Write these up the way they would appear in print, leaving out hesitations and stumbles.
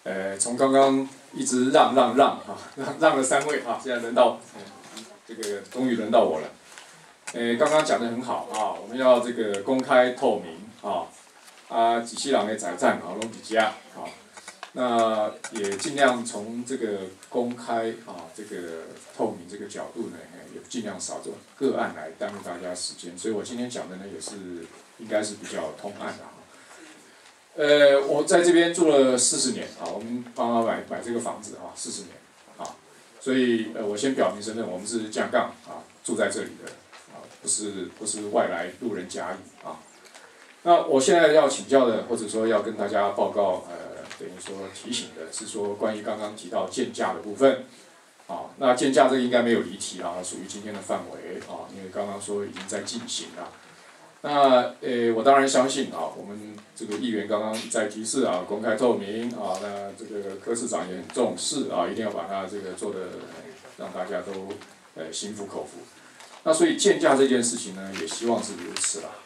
从刚刚一直让了3位啊，现在轮到这个终于轮到我了。刚刚讲得很好啊，我们要这个公开透明几世人的财产拢伫遮啊，那也尽量从这个公开这个透明这个角度呢，也尽量少做个案来耽误大家时间，所以我今天讲的呢也是应该是比较通案的我在这边住了40年我们帮他买这个房子40年所以我先表明身份，我们是降杠住在这里的不是外来路人甲乙那我现在要请教的，或者说要跟大家报告等于说提醒的是说关于刚刚提到建价的部分那建价这个应该没有离题属于今天的范围因为刚刚说已经在进行了。那我当然相信我们这个议员刚刚在提示公开透明那这个柯市长也很重视一定要把它这个做的让大家都心服口服。那所以建价这件事情呢，也希望是如此啦。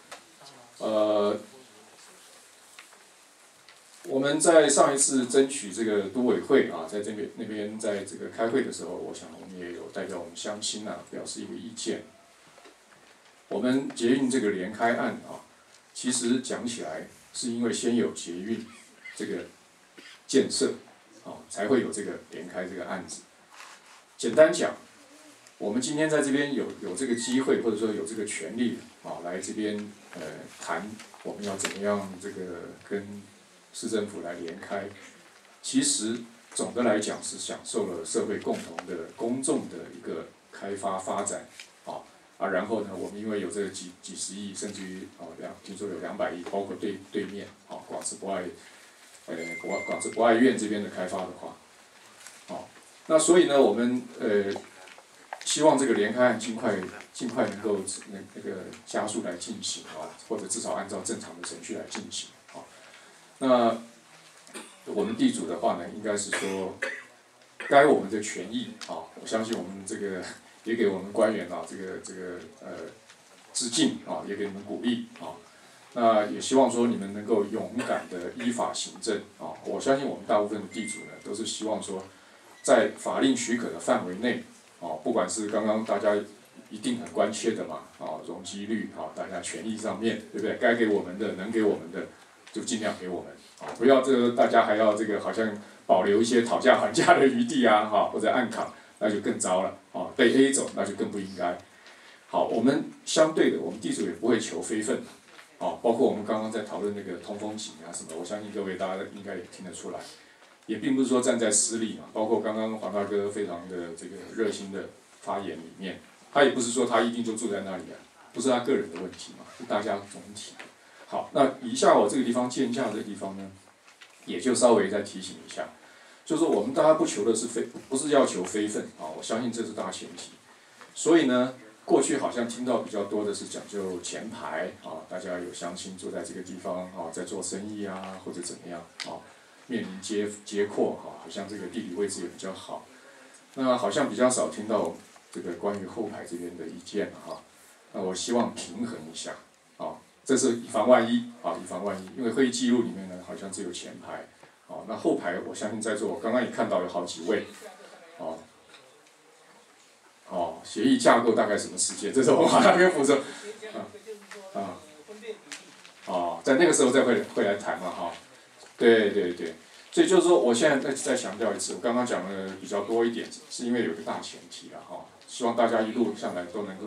我们在上一次争取这个都委会在那边在这个开会的时候，我想我们也有代表我们乡亲表示一个意见。我们捷运这个联开案其实讲起来是因为先有捷运这个建设才会有这个联开这个案子。简单讲，我们今天在这边有这个机会，或者说有这个权利来这边谈我们要怎么样这个跟市政府来联开，其实总的来讲是享受了社会共同的公众的一个开发发展然后呢，我们因为有这个几十亿，甚至于听说有200亿，包括对面广慈博爱院这边的开发的话那所以呢，我们希望这个联开案尽快能够那个加速来进行或者至少按照正常的程序来进行那我们地主的话呢，应该是说该我们的权益我相信我们这个也给我们官员这个致敬也给你们鼓励那也希望说你们能够勇敢的依法行政我相信我们大部分的地主呢，都是希望说在法令许可的范围内不管是刚刚大家一定很关切的嘛容积率大家权益上面对不对？该给我们的能给我们的就尽量给我们不要这个大家还要这个好像保留一些讨价还价的余地或者暗扛，那就更糟了被 A 走那就更不应该。好，我们相对的，我们地主也不会求非分包括我们刚刚在讨论那个通风井什么，我相信各位大家应该也听得出来，也并不是说站在私利包括刚刚黄大哥非常的这个热心的发言里面，他也不是说他一定就住在那里不是他个人的问题是大家总体。好，那以下我这个地方建价这个地方呢，也就稍微再提醒一下，就是说我们大家不求的是不是要求非分我相信这是大前提。所以呢，过去好像听到比较多的是讲究前排大家有乡亲住在这个地方在做生意或者怎么样面临街廓好像这个地理位置也比较好。那好像比较少听到这个关于后排这边的意见那我希望平衡一下这是以防万一以防万一，因为会议记录里面呢好像只有前排那后排我相信在座我刚刚也看到有好几位协议架构大概什么时间？这是我们那边负责在那个时候再会来谈嘛对，所以就是说我现在再强调一次，我刚刚讲的比较多一点，是因为有一个大前提希望大家一路上来都能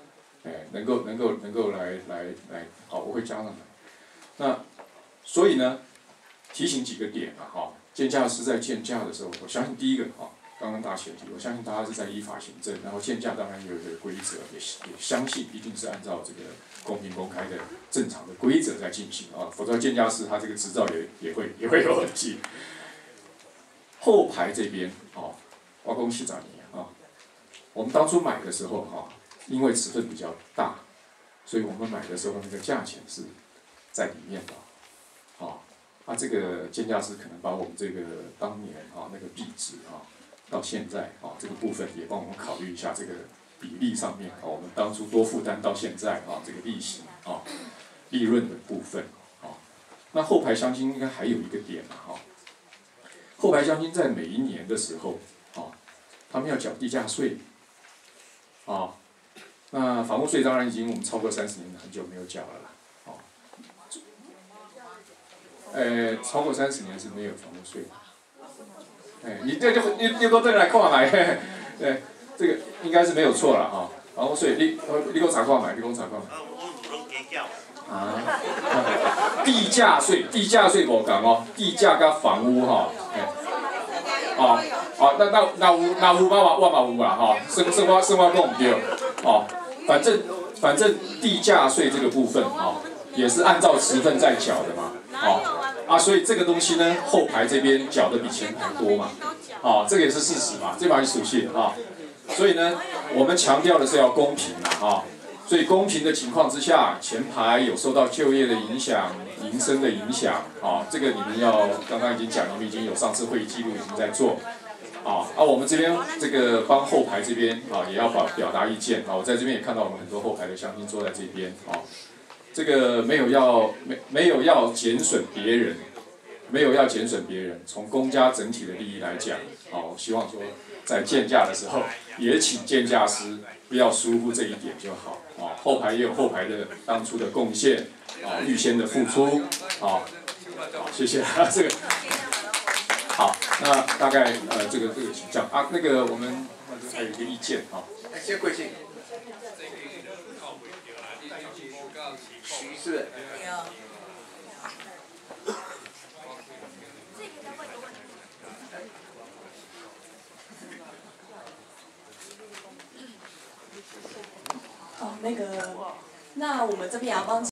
够来我会加上来。那所以呢，提醒几个点建价师在建价的时候，我相信第一个刚刚大前提，我相信大家是在依法行政，然后建价当然有一个规则，也相信一定是按照这个公平公开的正常的规则在进行否则建价师他这个执照也会有问题。后排这边我讲实在的我们当初买的时候因为尺寸比较大，所以我们买的时候那个价钱是在里面的这个建价师可能把我们这个当年那个币值到现在这个部分也帮我们考虑一下这个比例上面我们当初多负担到现在这个利息利润的部分那后排乡亲应该还有一个点后排乡亲在每一年的时候，他们要缴地价税，那房屋税当然已经我们超过30年很久没有缴了啦，超过30年是没有房屋税的。你这就你都再来看买，对，这个应该是没有错了哈。房屋税，你讲查看买，你讲查看买。地价税无共哦，地价甲房屋吼，那有我嘛有啦吼，算我讲唔对，反正地价税这个部分也是按照持份在缴的嘛，所以这个东西呢，后排这边缴的比前排多嘛，这个也是事实嘛，这把你属性所以呢，我们强调的是要公平嘛，所以公平的情况之下，前排有受到就业的影响、民生的影响，这个你们要刚刚已经讲，你们已经有上次会议记录已经在做，我们这边这个帮后排这边也要表达意见，我在这边也看到我们很多后排的乡亲坐在这边，这个没有要减损别人，从公家整体的利益来讲，我希望说在建价的时候，也请建价师不要疏忽这一点就好，后排也有后排的当初的贡献，预先的付出，谢谢这个，好，那大概这个请教那个我们还有一个意见先贵姓？徐是。 那我们这边也要帮。